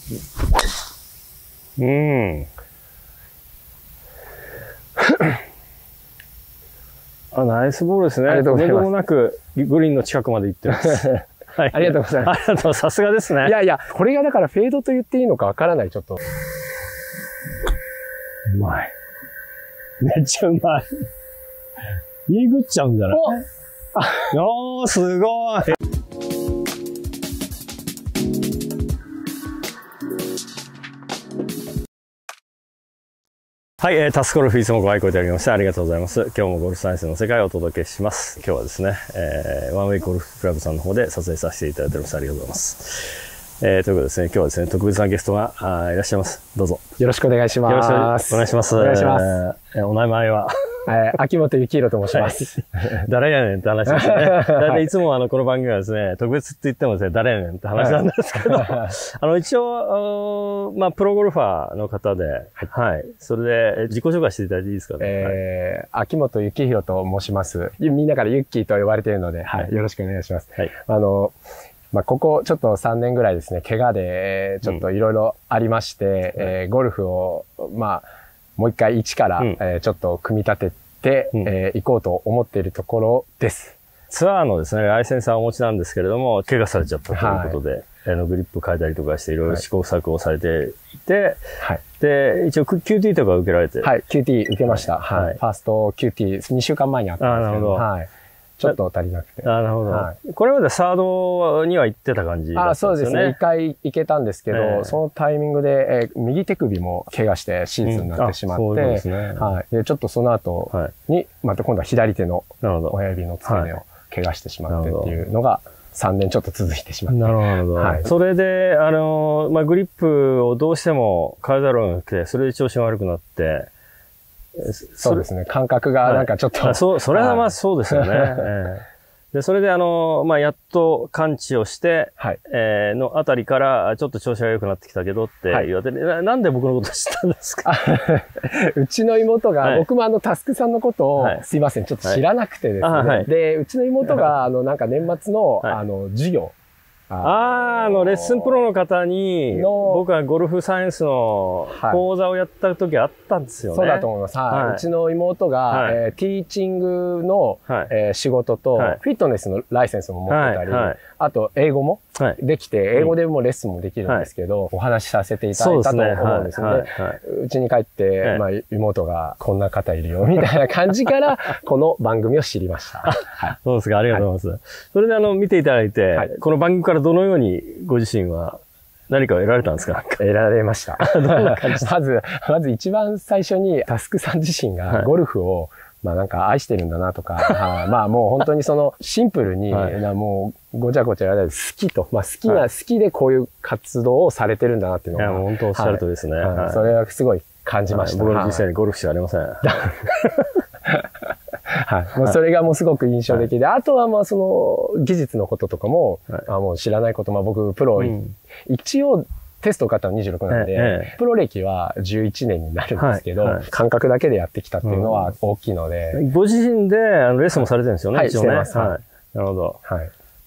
うん。ナイスボールですね。 ありがとうございます。 とんでもなくグリーンの近くまで行ってます。 はい。ありがとうございます。 ありがとう、さすがですね。 いやいや、これがだからフェードと言っていいのかわからない、ちょっと。 うまい。めっちゃうまい。イーグっちゃうんじゃない？おー、すごい。はい、タスクゴルフいつもご愛顧いただきましてありがとうございます。今日もゴルフサイエンスの世界をお届けします。今日はですね、ワンウェイゴルフクラブさんの方で撮影させていただいております。ありがとうございます。ということでですね、今日はですね、特別なゲストがいらっしゃいます。どうぞ。 よろしくお願いします。 よろしくお願いします。 お願いします。 お名前は秋元幸宏と申します。 誰やねんって話ですね。だいたいいつもこの番組はですね、特別って言ってもですね、誰やねんって話なんですけど、一応、プロゴルファーの方で、はい。それで、自己紹介していただいていいですかね。 秋元幸宏と申します。みんなからユッキーと呼ばれているので、はい。よろしくお願いします。はい。ここちょっと3年ぐらいですね、怪我で、ちょっといろいろありまして、ゴルフを、もう一回一から、ちょっと組み立てて、行こうと思っているところです。 ツアーのですね、ライセンスはお持ちなんですけれども、怪我されちゃったということで、グリップ変えたりとかして、いろいろ試行錯誤されていて、はい。で、一応 QT とか受けられて。 はい、QT 受けました。はい。ファースト QT、2週間前にあったんですけど、はい。ちょっと足りなくて。 なるほど。はい、これまでサードには行ってた感じだったんですよね。 そうですね。一回行けたんですけど、そのタイミングで、右手首も怪我して手術になってしまって、そうですね。はい。で、ちょっとその後に、また今度は左手の親指の付け根を怪我してしまってっていうのが、3年ちょっと続いてしまって。 なるほど。はい。それで、グリップをどうしても変えざるを得なくて、それで調子が悪くなって、 そうですね。感覚がなんかちょっと。 それはそうですよね。で、それでやっと完治をして、のあたりから、ちょっと調子が良くなってきたけどって言われて、なんで僕のこと知ったんですか？ うちの妹が、僕もタスクさんのことを、すいません、ちょっと知らなくてですね。で、うちの妹が、なんか年末の、授業。 レッスンプロの方に、僕はゴルフサイエンスの講座をやった時あったんですよね。 そうだと思います。はい。うちの妹が、ティーチングの、仕事と、フィットネスのライセンスも持ってたり、あと英語もできて、英語でもレッスンもできるんですけど、お話しさせていただいたと思うんですね。うちに帰って、妹がこんな方いるよ、みたいな感じから、この番組を知りました。 そうですか、ありがとうございます。それで見ていただいて、この番組からどのようにご自身は何かを得られたんですか？ 得られました。まず一番最初にタスクさん自身がゴルフを、なんか愛してるんだなとか、もう本当にシンプルに、もうごちゃごちゃやらないで好きと、好きでこういう活動をされてるんだなっていうのが。 いや、本当おっしゃるとですね。 それはすごい感じました。 僕の人生にゴルフしかありません。 はい。もうそれがもうすごく印象的で、あとは技術のこととかも、もう知らないこと、僕、プロ、一応テストを受かったの26なんで、プロ歴は11年になるんですけど、感覚だけでやってきたっていうのは大きいので。 ご自身でレッスンもされてるんですよね、 一応ね。はい、してます。 なるほど。はい。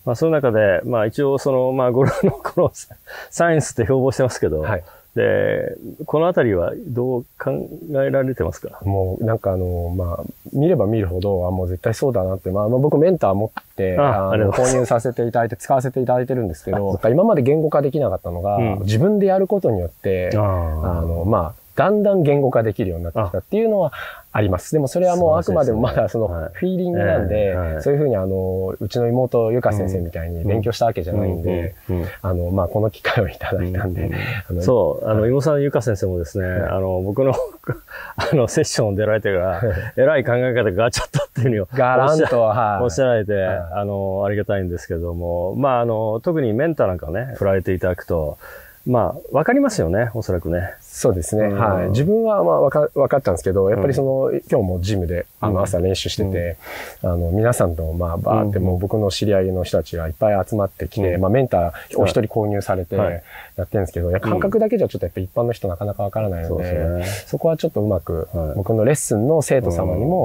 その中で、一応ゴルフのこのサイエンスって標榜してますけど、で、このあたりはどう考えられてますか？ もうなんか見れば見るほど、もう絶対そうだなって、僕メンター持って、購入させていただいて、使わせていただいてるんですけど、今まで言語化できなかったのが、自分でやることによって、だんだん言語化できるようになってきたっていうのはあります。でもそれはもうあくまでもまだフィーリングなんで、そういうふうにうちの妹ゆか先生みたいに勉強したわけじゃないんで、この機会をいただいたんで。 妹さんゆか先生もですね、僕のセッション出られてから、えらい考え方がガチャッとっていうのをガランとおっしゃられて、ありがたいんですけども、特にメンターなんかをね、振られていただくと、わかりますよね、おそらくね。 そうですね。はい。自分はわかったんですけど、やっぱり今日もジムで朝練習してて、皆さんとバーってもう僕の知り合いの人たちがいっぱい集まってきて、メンターお一人購入されてやってるんですけど、感覚だけじゃちょっとやっぱ一般の人なかなかわからないので、そこはちょっとうまく僕のレッスンの生徒様にも、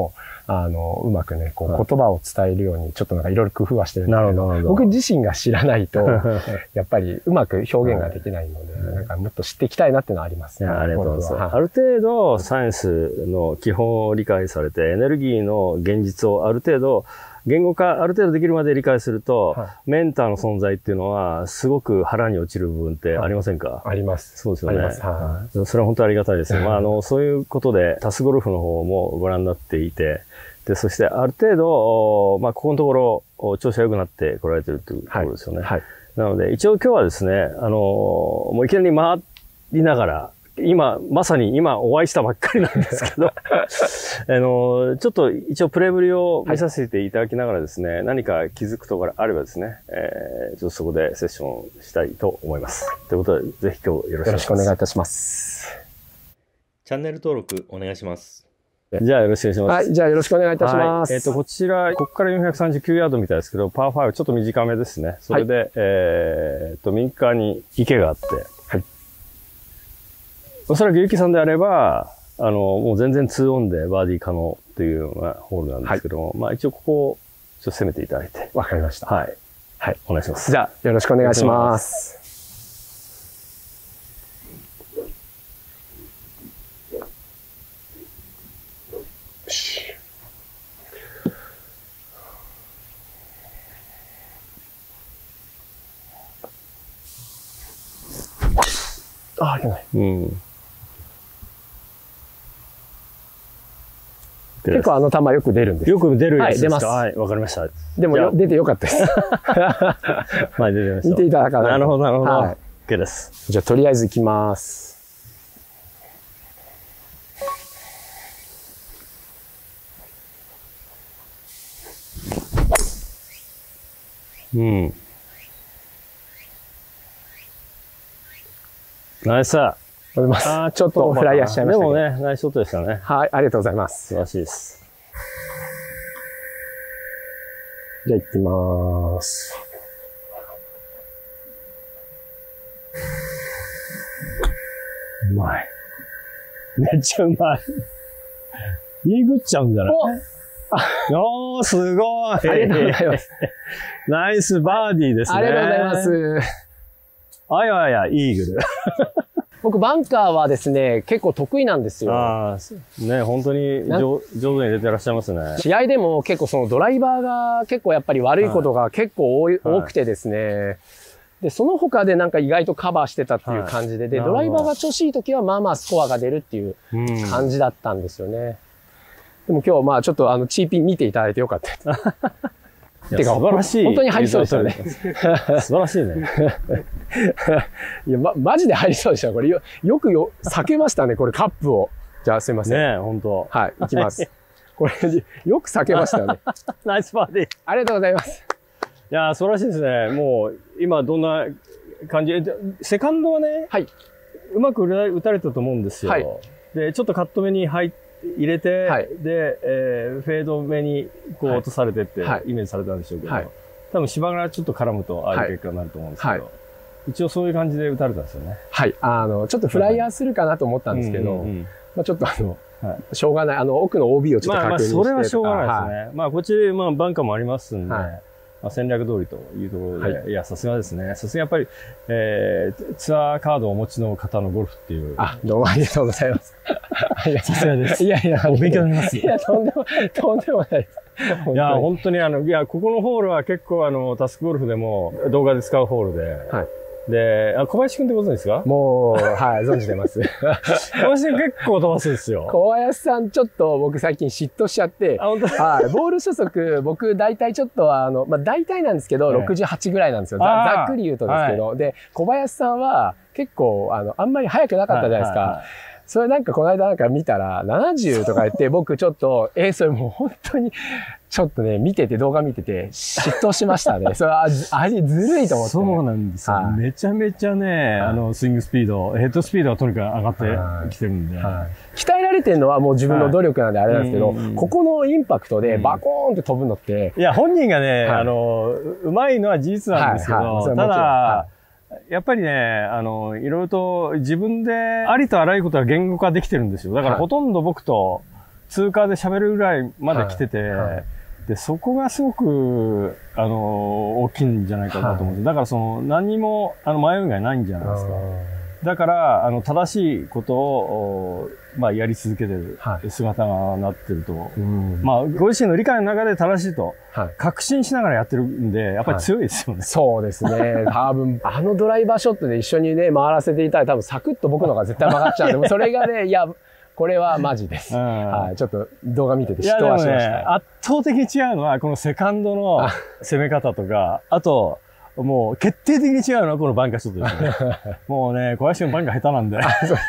うまくね、こう言葉を伝えるように、ちょっとなんかいろいろ工夫はしてるんですけど、 なるほど。 僕自身が知らないと、やっぱりうまく表現ができないので、なんかもっと知っていきたいなっていうのはありますね。 ありがとうございます。ある程度、サイエンスの基本を理解されて、エネルギーの現実をある程度、言語化ある程度できるまで理解すると、メンターの存在っていうのは、すごく腹に落ちる部分ってありませんか？ あります。 そうですよね。あります。はい。それは本当にありがたいですね。そういうことで、タスゴルフの方もご覧になっていて、で、そしてある程度、ここのところ、調子が良くなって来られてるっていうところですよね。はい。なので、一応今日はですね、もういきなり回りながら、まさに今お会いしたばっかりなんですけど、ちょっと一応プレイぶりを見させていただきながらですね、何か気づくところがあればですね、ちょっとそこでセッションしたいと思います。ということで、ぜひ今日よろしくお願いいたします。 チャンネル登録お願いします。 じゃあよろしくお願いします。 はい、じゃあよろしくお願いいたします。 こちら、ここから439ヤードみたいですけど、パー5ちょっと短めですね。それで、右側に池があって、おそらくゆきさんであれば、もう全然2オンでバーディー可能っていうようなホールなんですけども、一応ここをちょっと攻めていただいて。 わかりました。 はい。はい。お願いします。 じゃあ、よろしくお願いします。あ、いけない。結構球よく出るんです。 よく出るやつですか？ はい、出ます。 はい、わかりました。 でも出てよかったです。 はい、出てました。 見ていただかないと。 なるほど、なるほど。はい、OK です。 じゃあ、とりあえず行きます。 ナイス。 ちょっとフライヤーしちゃいましたけど。 でもね、ナイスショットでしたね。 はい、ありがとうございます。 素晴らしいです。 じゃあ行きまーす。 うまい。めっちゃうまい。イーグっちゃうんじゃない？おー、すごい。 ありがとうございます。 ナイスバーディーですね。 ありがとうございます。 イーグル。 僕、バンカーはですね、結構得意なんですよ。 ね、本当に上手に出てらっしゃいますね。 試合でも結構そのドライバーが結構やっぱり悪いことが結構多くてですね。で、その他でなんか意外とカバーしてたっていう感じで、で、ドライバーが調子いい時はまあまあスコアが出るっていう感じだったんですよね。でも今日まあちょっとチーピン見ていただいてよかった。 てか、素晴らしい。 本当に入りそうでしたね。 素晴らしいね。 いや、マジで入りそうでした。これよく避けましたね、これカップを。じゃあすいません。 ねえ、本当。 はい、行きます。これ、よく避けましたね。 ナイスバーディー。 ありがとうございます。 いやー、素晴らしいですね。もう、今どんな感じセカンドはね、はい。うまく打たれたと思うんですよ。はい。で、ちょっとカット目に入れて、はい、で、フェード目にこう落とされてって、はい、イメージされたんでしょうけど、はい、多分芝がちょっと絡むとああいう結果になると思うんですけど、はいはい、一応そういう感じで打たれたんですよね。 はい。ちょっとフライヤーするかなと思ったんですけど、まあちょっとしょうがない。奥の OB をちょっと確認して。 それはしょうがないですね。まあこっち、バンカーもありますんで、戦略通りというところで、いや、さすがですね。さすがやっぱり、ツアーカードをお持ちの方のゴルフっていう。 どうもありがとうございます。 さすがです。 いや、 勉強になります。 いや、とんでもないです。 いや、本当にここのホールは結構タスクゴルフでも動画で使うホールで、はい。で、小林くんってご存知ですか？ もう、はい、存じてます。 小林くん結構飛ばすんですよ。 小林さんちょっと僕最近嫉妬しちゃって、 本当？ はい、ボール初速、僕大体ちょっと大体なんですけど、68ぐらいなんですよ。ざっくり言うとですけど。で、小林さんは結構、あんまり速くなかったじゃないですか。それなんかこの間なんか見たら70とか言って僕ちょっと、それもう本当にちょっとね、動画見てて嫉妬しましたね。それはずるいと思って。 そうなんですよ。めちゃめちゃね、スイングスピード、ヘッドスピードがとにかく上がってきてるんで。 鍛えられてるのはもう自分の努力なんであれなんですけど、ここのインパクトでバコーンって飛ぶのって。 いや、本人がね、うまいのは事実なんですけど、ただ、やっぱりね、いろいろと自分でありとあらゆることが言語化できてるんですよ。だからほとんど僕と通過で喋るぐらいまで来てて、で、そこがすごく、大きいんじゃないかなと思って。だから何も、迷いがないんじゃないですか。だから、正しいことを、まあ、やり続けてる姿がなってると。まあ、ご自身の理解の中で正しいと、確信しながらやってるんで、やっぱり強いですよね。 そうですね。多分、ドライバーショットで一緒にね、回らせていたら多分サクッと僕のが絶対曲がっちゃうんで、それがね、いや、これはマジです。はい。ちょっと動画見てて嫉妬はしました。 圧倒的に違うのは、このセカンドの攻め方とか、あと、もう決定的に違うのはこのバンカーショットですね。もうね、小林君バンカー下手なんで。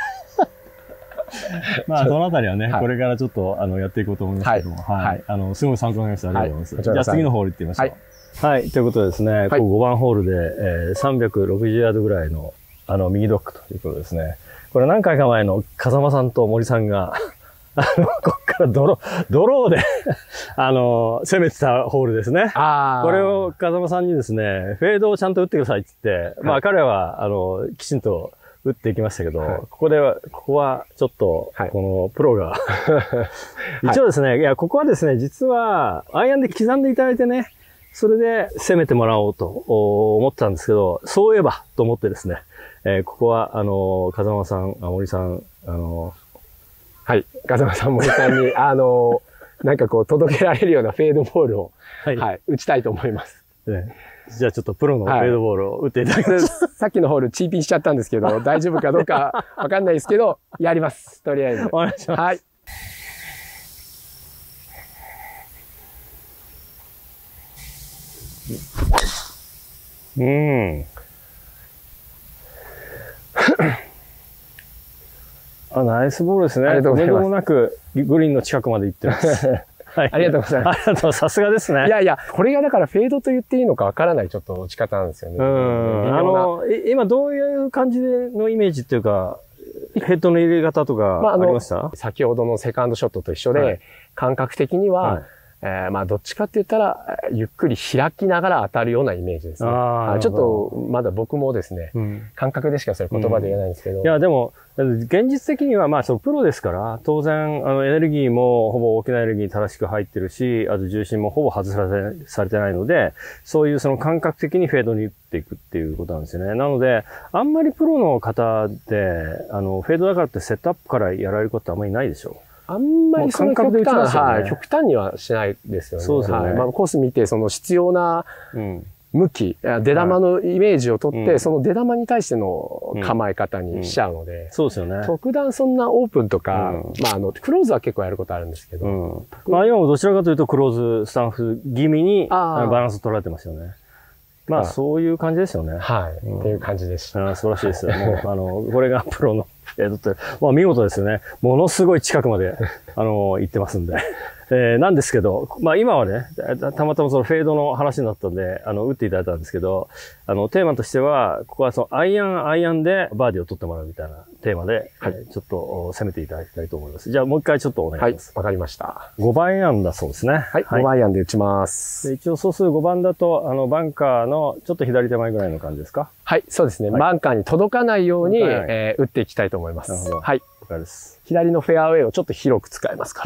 まあ、そのあたりはね、これからちょっと、やっていこうと思いますけども。はい。すごい参考になりました。ありがとうございます。じゃあ次のホール行ってみましょう。はい。ということでですね、5番ホールで、360ヤードぐらいの、右ドッグということですね。これ何回か前の風間さんと森さんが、こっからドローで攻めてたホールですね。これを風間さんにですね、フェードをちゃんと打ってくださいって言って、まあ彼は、きちんと打っていきましたけど、ここはちょっと、このプロが、一応ですね、いや、ここはですね、実は、アイアンで刻んでいただいてね、それで攻めてもらおうと思ってたんですけど、そういえばと思ってですね、ここは、風間さん、森さん、 はい。風間さん、森さんに、なんかこう、届けられるようなフェードボールを、はい、打ちたいと思います。 じゃあちょっとプロのフェードボールを打っていただきます。 さっきのホール、チーピンしちゃったんですけど、大丈夫かどうかわかんないですけど、やります。とりあえず。 お願いします。はい。ナイスボールですね。 ありがとうございます。 とんでもなく、グリーンの近くまで行ってます。 はい。ありがとうございます。 ありがとう、さすがですね。 いやいや、これがだからフェードと言っていいのかわからないちょっと打ち方なんですよね。 今どういう感じのイメージっていうか、ヘッドの入れ方とかありました？ 先ほどのセカンドショットと一緒で、感覚的には、まあ、どっちかって言ったら、ゆっくり開きながら当たるようなイメージですね。ちょっと、まだ僕もですね、感覚でしかそれ言葉で言えないんですけど。 いや、でも、現実的には、まあ、プロですから、当然、エネルギーもほぼ大きなエネルギー正しく入ってるし、あと重心もほぼ外されてないので、そういうその感覚的にフェードに打っていくっていうことなんですよね。なので、あんまりプロの方で、フェードだからってセットアップからやられることってあんまりないでしょう。 あんまりその極端にはしないですよね。 そうですよね。 まあ、コース見て、その必要な向き、出玉のイメージを取って、その出玉に対しての構え方にしちゃうので、 そうですよね。 特段そんなオープンとか、まあクローズは結構やることあるんですけど。 まあ今もどちらかというとクローズスタンフ気味にバランス取られてますよね。まあそういう感じですよね。 はい。っていう感じでした。 素晴らしいですよ。もう、これがプロのフェードって、まあ見事ですよね。ものすごい近くまで、行ってますんで。なんですけど、まあ今はね、たまたまそのフェードの話になったんで、打っていただいたんですけど、テーマとしては、ここはそのアイアンでバーディーを取ってもらうみたいなテーマで、ちょっと攻めていただきたいと思います。じゃあもう一回ちょっとお願いします。 はい、わかりました。 5番アイアンだそうですね。 はい、5番アイアンで打ちます。 一応総数5番だと、バンカーのちょっと左手前ぐらいの感じですか？ はい、そうですね。バンカーに届かないように、打っていきたいと思います。 なるほど。 はい。 了解です。 左のフェアウェイをちょっと広く使いますか？ はい。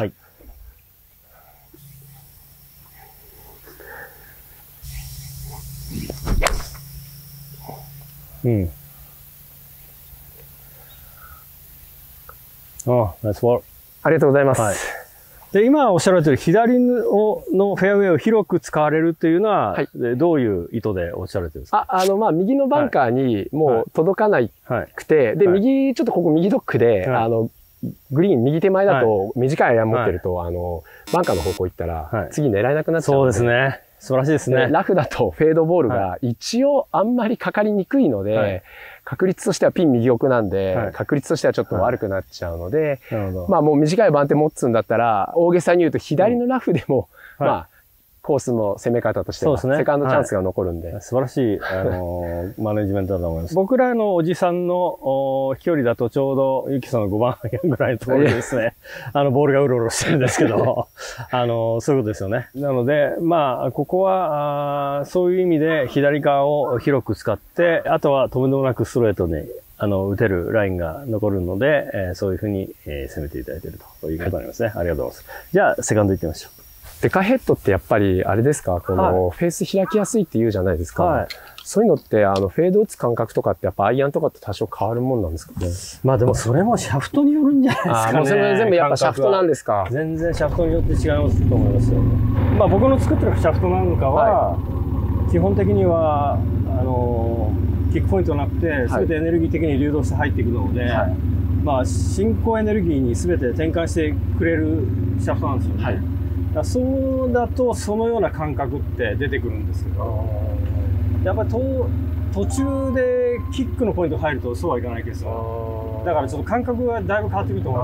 ナイスボール。 ありがとうございます。 はい。で、今おっしゃられている左のフェアウェイを広く使われるというのは、どういう意図でおっしゃられてるんですか？ まあ、右のバンカーにもう届かないくて、で、ちょっとここ右ドックで、グリーン右手前だと短いアイアン持ってると、バンカーの方向行ったら、次狙えなくなっちゃう。 そうですね。素晴らしいですね。 ラフだとフェードボールが一応あんまりかかりにくいので、確率としてはピン右奥なんで、確率としてはちょっと悪くなっちゃうので、まあもう短い番手持つんだったら、大げさに言うと左のラフでも、まあ、コースの攻め方としては、セカンドチャンスが残るんで。 素晴らしい、マネジメントだと思います。僕らのおじさんの飛距離だとちょうど、ゆきさんの5番アイアンぐらいのところでですね、ボールがうろうろしてるんですけど、そういうことですよね。なので、まあ、ここは、そういう意味で左側を広く使って、あとはとめどもなくストレートに打てるラインが残るので、そういうふうに、攻めていただいているということになりますね。ありがとうございます。じゃあ、セカンド行ってみましょう。 デカヘッドってやっぱり、あれですか、この、フェース開きやすいって言うじゃないですか。はい。そういうのって、フェード打つ感覚とかってやっぱアイアンとかと多少変わるもんなんですかね。 まあでもそれもシャフトによるんじゃないですかね。 もうそれは全部やっぱシャフトなんですか。 全然シャフトによって違いますと思いますよ。まあ僕の作ってるシャフトなんかは、基本的には、キックポイントなくて、全てエネルギー的に流動して入っていくので、まあ進行エネルギーに全て転換してくれるシャフトなんですよね。だそうだとそのような感覚って出てくるんですけど、やっぱり途中でキックのポイント入るとそうはいかないけど、だからちょっと感覚がだいぶ変わってくると思い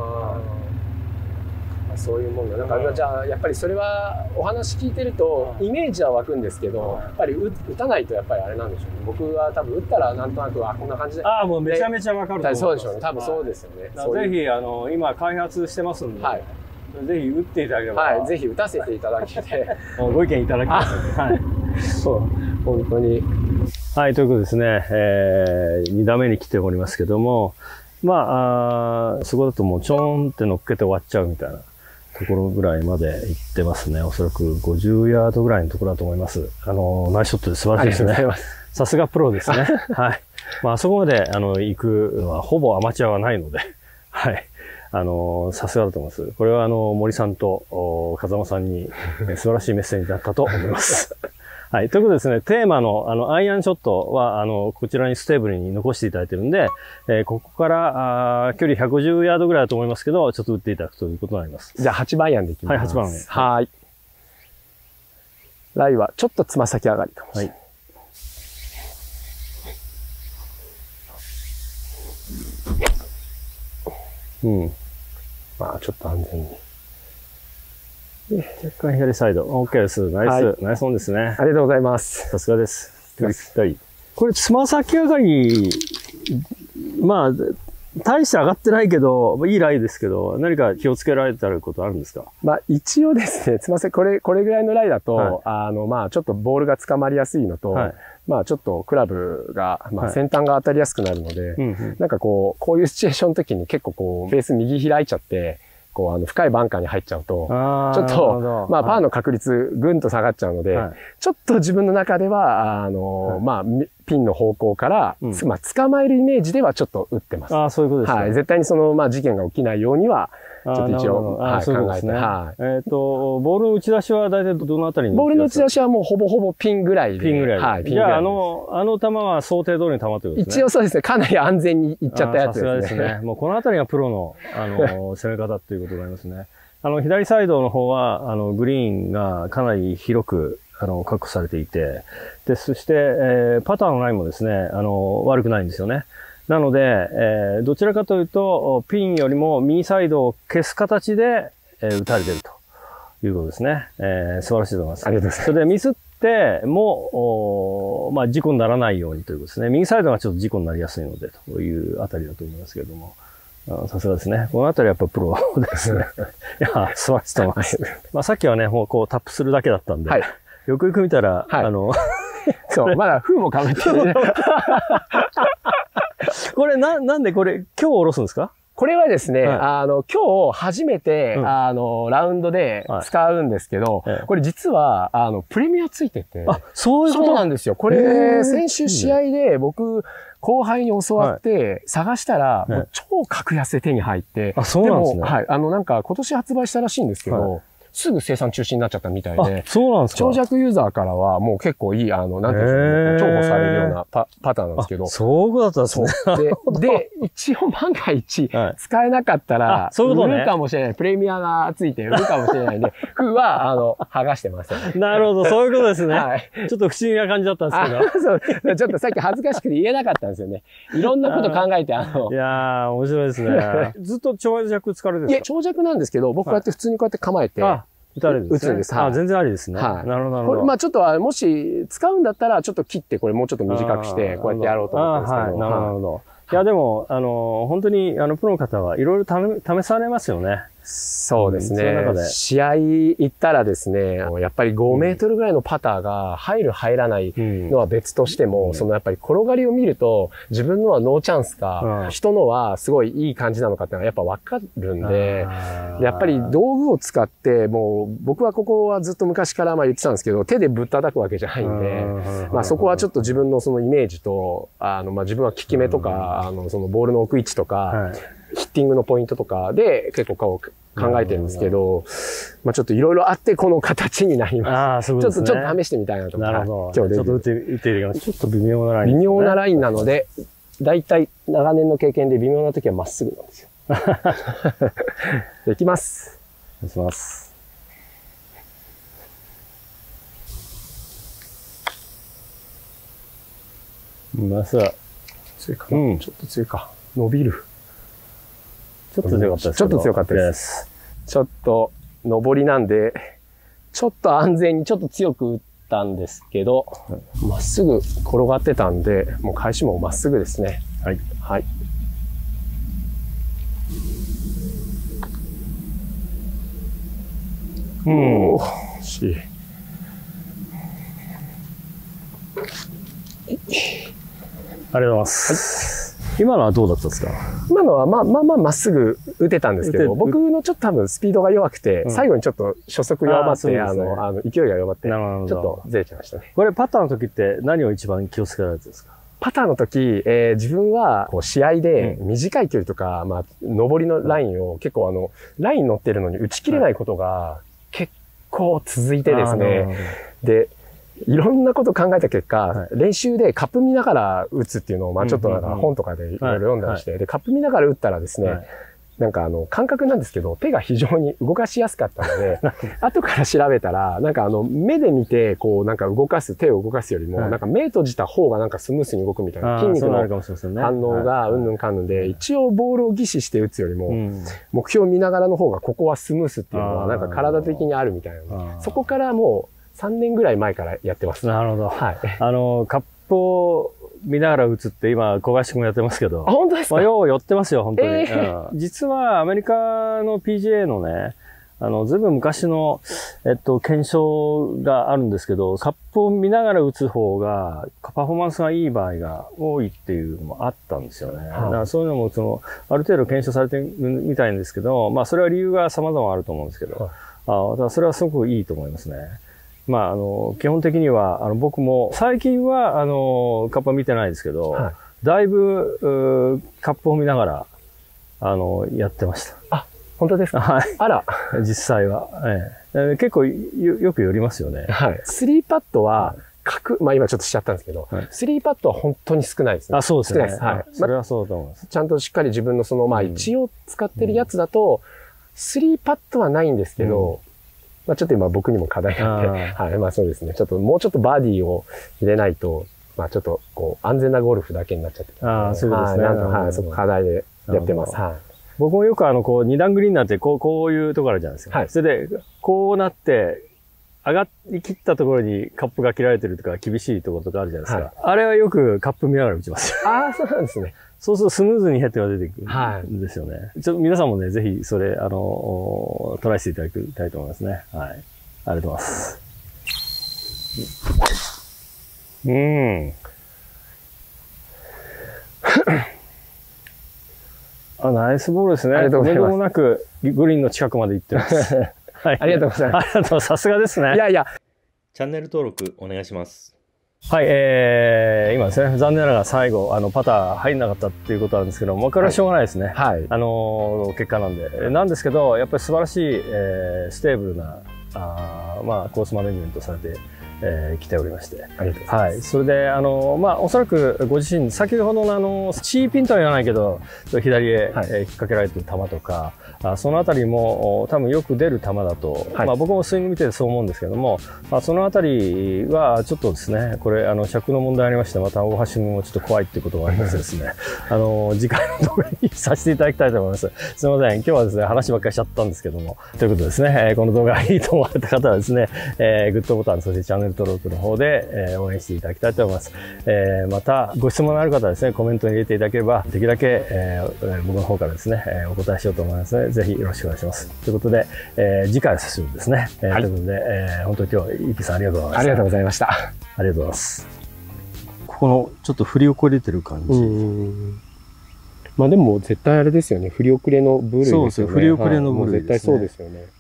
ます。 そういうもんだ。なんかじゃあやっぱりそれはお話聞いてるとイメージは湧くんですけど、やっぱり打たないとやっぱりあれなんでしょうね。僕は多分打ったらなんとなくこんな感じで。 もうめちゃめちゃわかると思います。 そうでしょうね。多分そうですよね。 ぜひ今開発してますんで。ぜひ打っていただければ。 ぜひ打たせていただけて。 ご意見いただきますので。はい。 そう、本当に。 はい、ということですね。2打目に来ておりますけども、まあ、そこだともうちょーんって乗っけて終わっちゃうみたいなところぐらいまで行ってますね。おそらく50ヤードぐらいのところだと思います。ナイスショットで素晴らしいですね。さすがプロですね。はい。まあ、あそこまで、行くのはほぼアマチュアはないので、はい。さすがだと思います。これは森さんと風間さんに素晴らしいメッセージだったと思います。はい。ということでですね、テーマのアイアンショットはこちらにステーブルに残していただいてるんで、ここから距離150ヤードぐらいだと思いますけど、ちょっと打っていただくということになります。 じゃあ8番アイアンでいきます。 はい、8番で。 はい。ライはちょっとつま先上がりかもしれない。 うん。 まあ、ちょっと安全に。 若干左サイド。OK です。ナイス。ナイスオンですね。 ありがとうございます。 さすがです。これ、つま先上がり、まあ、大して上がってないけど、いいライですけど、何か気をつけられてることあるんですか？ まあ、一応ですね、つま先、これぐらいのライだと、まあ、ちょっとボールが捕まりやすいのと、まあ、ちょっとクラブが、まあ、先端が当たりやすくなるので、なんかこういうシチュエーションの時に結構こう、ベース右開いちゃって、こう、深いバンカーに入っちゃうと、ちょっと、まあ、パーの確率ぐんと下がっちゃうので、ちょっと自分の中では、まあ、ピンの方向から、まあ、捕まえるイメージではちょっと打ってます。 そういうことですね。 はい。絶対にまあ、事件が起きないようには、ちょっと一応、考えて。 ボールの打ち出しは大体どのあたりに？ ボールの打ち出しはもうほぼピンぐらいで。 ピンぐらい。 はい。 じゃあ、球は想定通りに球ってことですね。 一応そうですね。かなり安全にいっちゃったやつですね。 さすがですね。もうこのあたりがプロの、攻め方っていうことになりますね。左サイドの方は、グリーンがかなり広く、確保されていて、で、そして、パターのラインもですね、悪くないんですよね。なので、どちらかというと、ピンよりも右サイドを消す形で、打たれているということですね。素晴らしいと思います。 ありがとうございます。 それでミスっても、まあ、事故にならないようにということですね。右サイドがちょっと事故になりやすいので、というあたりだと思いますけれども。さすがですね。このあたりはやっぱプロですね。いや、素晴らしいと思います。まあ、さっきはね、もうこうタップするだけだったんで、よくよく見たら、 そう、まだ封もかぶってる。 これなんでこれ、今日下ろすんですか？ これはですね、今日初めて、ラウンドで使うんですけど、これ実は、プレミアついてて。 そういうことなんですよ。これ、先週試合で僕、後輩に教わって、探したら、もう超格安で手に入って、 そうなんですね。 はい。なんか今年発売したらしいんですけど、すぐ生産中止になっちゃったみたいで。 そうなんですか。 長尺ユーザーからはもう結構いい、なんていうんですかね、重宝されるようなパターンなんですけど。 そうだったんですね。 で、一応万が一、使えなかったら、売るかもしれない。プレミアがついて売るかもしれないんで、封は、剥がしてません。 なるほど、そういうことですね。はい。ちょっと不思議な感じだったんですけど。 そう。ちょっとさっき恥ずかしくて言えなかったんですよね。いろんなこと考えて、いやー、面白いですね。ずっと長尺使われてるんですか？ いや、長尺なんですけど、僕こうやって普通にこうやって構えて、 打たれるんですね。 打つんです。 全然ありですね。なるほど、なるほど。 まあちょっと、もし使うんだったら、ちょっと切って、これもうちょっと短くして、こうやってやろうと思ってるんですけど。 なるほど。いや、でも、本当に、プロの方はいろいろ試されますよね。 そうですね。試合行ったらですね、やっぱり5メートルぐらいのパターが入る入らないのは別としても、そのやっぱり転がりを見ると、自分のはノーチャンスか、人のはすごいいい感じなのかっていうのがやっぱわかるんで、やっぱり道具を使って、もう僕はここはずっと昔から言ってたんですけど、手でぶったたくわけじゃないんで、そこはちょっと自分のそのイメージと、自分は効き目とか、そのボールの置く位置とか、ヒッティングのポイントとかで結構考えてるんですけど、ちょっといろいろあってこの形になります。ちょっと試してみたいなと思って。 なるほど。ちょっと打っていきます。ちょっと微妙なライン。 微妙なラインなので、だいたい長年の経験で微妙な時はまっすぐなんですよ。できます。 お願いします。まずは、 強いかな。ちょっと強いか。伸びる。 ちょっと強かったです。 ちょっと強かったです。ちょっと、上りなんで、ちょっと安全にちょっと強く打ったんですけど、まっすぐ転がってたんで、もう返しもまっすぐですね。 はい。 はい。惜しい。 ありがとうございます。はい、今のはどうだったんですか？ 今のはまっすぐ打てたんですけど、僕のちょっと多分スピードが弱くて、最後にちょっと初速弱まって、勢いが弱まって、ちょっとずれちゃいましたね。 これパターの時って何を一番気をつけられてるんですか？ パターの時、自分はこう試合で短い距離とか、上りのラインを結構ライン乗ってるのに打ち切れないことが結構続いてですね。で、いろんなこと考えた結果、練習でカップ見ながら打つっていうのを、ちょっとなんか本とかでいろいろ読んだりして、で、カップ見ながら打ったらですね、なんか感覚なんですけど、手が非常に動かしやすかったので、後から調べたら、なんか目で見て、こうなんか手を動かすよりも、なんか目閉じた方がなんかスムースに動くみたいな、筋肉の反応がうんぬんかんぬんで、一応ボールを疑似して打つよりも、目標を見ながらの方がここはスムースっていうのは、なんか体的にあるみたいな。そこからもう3年ぐらい前からやってます。 なるほど。はい。カップを見ながら打つって今、小林くんもやってますけど。 あ、本当ですか？ よう寄ってますよ、本当に。実はアメリカの PGA のね、ずいぶん昔の、検証があるんですけど、カップを見ながら打つ方が、パフォーマンスがいい場合が多いっていうのもあったんですよね。だからそういうのも、ある程度検証されてるみたいんですけど、それは理由が様々あると思うんですけど、だからそれはすごくいいと思いますね。基本的には、僕も、最近は、カップは見てないですけど、だいぶ、カップを見ながら、やってました。 あ、本当ですか？はい。あら。 実際は。結構よく寄りますよね。 はい。3パットは、今ちょっとしちゃったんですけど、3パットは本当に少ないですね。 あ、そうですね。 少ないです。はい。 それはそうだと思います。 ちゃんとしっかり自分の一応使ってるやつだと、3パットはないんですけど、ちょっと今僕にも課題なんで、はい、そうですね。もうちょっとバーディーを入れないと、ちょっと安全なゴルフだけになっちゃってああ、そうですね。 はい、そこ課題でやってます。はい。 僕もよく二段グリーンになって、こういうところあるじゃないですか。はい。それで、こうなって、上がりきったところにカップが切られてるとか、厳しいところとかあるじゃないですか。はい、あれはよくカップ見ながら打ちます。 ああ、そうなんですね。 そうするとスムーズにヘッドが出てくるんですよね。ちょっと皆さんもね、ぜひそれ、トライしていただきたいと思いますね。はい。ありがとうございます。ナイスボールですね。 ありがとうございます。 とんでもなく、グリーンの近くまで行ってます。 はい。ありがとうございます。 ありがとう、さすがですね。 いやいや。チャンネル登録お願いします。 はい、今ですね、残念ながら最後、パター入んなかったっていうことなんですけども、これはしょうがないですね。はい。結果なんで。なんですけど、やっぱり素晴らしい、ステーブルな、コースマネジメントされて、来ておりまして。 ありがとうございます。はい。 それで、おそらくご自身、先ほどのチーピンとは言わないけど、左へ、引っ掛けられてる球とか、そのあたりも多分よく出る球だと、僕もスイング見ててそう思うんですけども、そのあたりはちょっとですね、これ、尺の問題ありまして、また大橋君もちょっと怖いっていうことがありましてですね、次回のところにさせていただきたいと思います。すみません。今日はですね、話ばっかりしちゃったんですけども、ということでですね、この動画がいいと思われた方はですね、グッドボタン、そしてチャンネルル登録の方で、応援していただきたいと思います。また、ご質問のある方はですね、コメントに入れていただければ、できるだけ、僕の方からですね、お答えしようと思いますので、ぜひよろしくお願いします。ということで、次回は久しぶりですね。ということで、本当に今日、イキさんありがとうございました。 ありがとうございました。 ありがとうございます。ここの、ちょっと振り遅れてる感じ。 まあでも絶対あれですよね。振り遅れの部類ですよね。 そうですよ。振り遅れの部類ですね。 絶対そうですよね。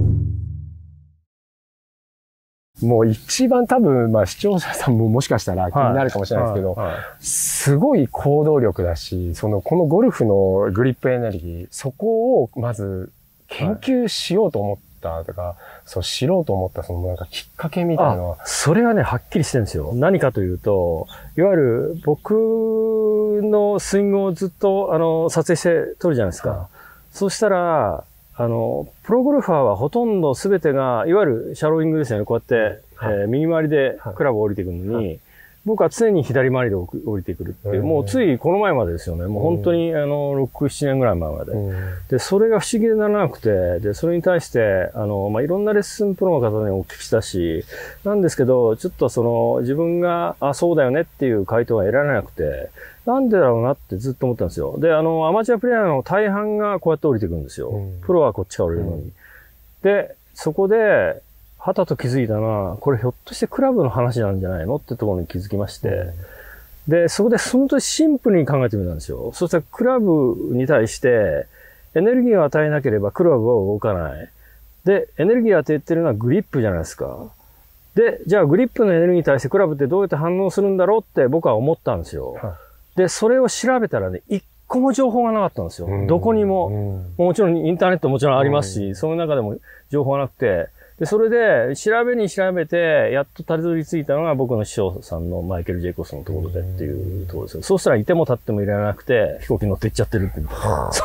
もう一番多分、まあ視聴者さんももしかしたら気になるかもしれないですけど、すごい行動力だし、このゴルフのグリップエネルギー、そこをまず研究しようと思ったとか、そう知ろうと思ったなんかきっかけみたいなのは。 それはね、はっきりしてるんですよ。何かというと、いわゆる僕のスイングをずっと撮影して撮るじゃないですか。そうしたら、プロゴルファーはほとんど全てが、いわゆるシャローイングですよね。こうやって、右回りでクラブを降りてくるのに、僕は常に左回りで降りてくるっていう、もうついこの前までですよね。もう本当に6、7年ぐらい前まで。で、それが不思議でならなくて、で、それに対して、まあ、いろんなレッスンプロの方にお聞きしたし、なんですけど、ちょっと自分が、そうだよねっていう回答が得られなくて、なんでだろうなってずっと思ったんですよ。で、アマチュアプレイヤーの大半がこうやって降りてくるんですよ。プロはこっちから降りるのに。で、そこで、はたと気づいたのは、これひょっとしてクラブの話なんじゃないのってところに気づきまして、で、そこで本当にシンプルに考えてみたんですよ。そしたらクラブに対してエネルギーを与えなければクラブは動かない。で、エネルギーを与えてるのはグリップじゃないですか。で、じゃあグリップのエネルギーに対してクラブってどうやって反応するんだろうって僕は思ったんですよ。で、それを調べたらね、一個も情報がなかったんですよ。どこにも。もちろんインターネットもちろんありますし、その中でも情報がなくて、で、それで、調べに調べて、やっとたどり着いたのが僕の師匠さんのマイケル・ジェイコブスのところでっていうところですよ。そうしたらいても立ってもいられなくて、飛行機乗って行っちゃってるっていう。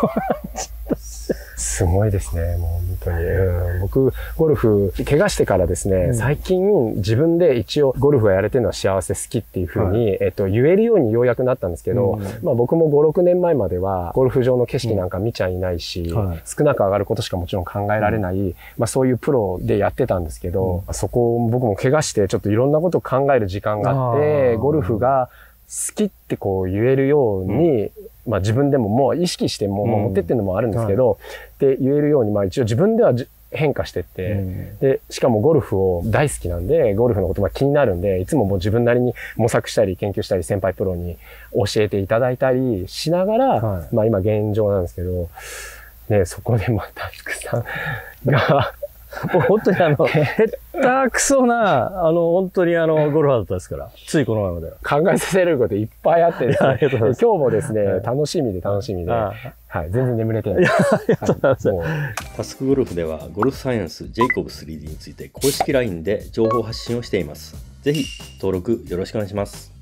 すごいですね、もう本当に。僕、ゴルフ、怪我してからですね、最近自分で一応ゴルフがやれてるのは幸せ好きっていうふうに、言えるようにようやくなったんですけど、まあ僕も5、6年前まではゴルフ場の景色なんか見ちゃいないし、少なく上がることしかもちろん考えられない、まあそういうプロでやってたんですけど、そこを僕も怪我してちょっといろんなことを考える時間があって、ゴルフが好きってこう言えるように、まあ自分でももう意識しても持ってってるのもあるんですけど、で言えるように、まあ一応自分では変化してって、で、しかもゴルフを大好きなんで、ゴルフのことが気になるんで、いつももう自分なりに模索したり研究したり先輩プロに教えていただいたりしながら、まあ今現状なんですけど、ね、そこでまた福さんが、 もう本当にへったくそな、本当にゴルファーだったですから。ついこの前までは。 考えさせることいっぱいあってですね。今日もですね、楽しみで。はい、全然眠れてない。 ありがとうございます。 タスクゴルフでは、ゴルフサイエンスジェイコブ 3D について公式 LINE で情報発信をしています。ぜひ、登録よろしくお願いします。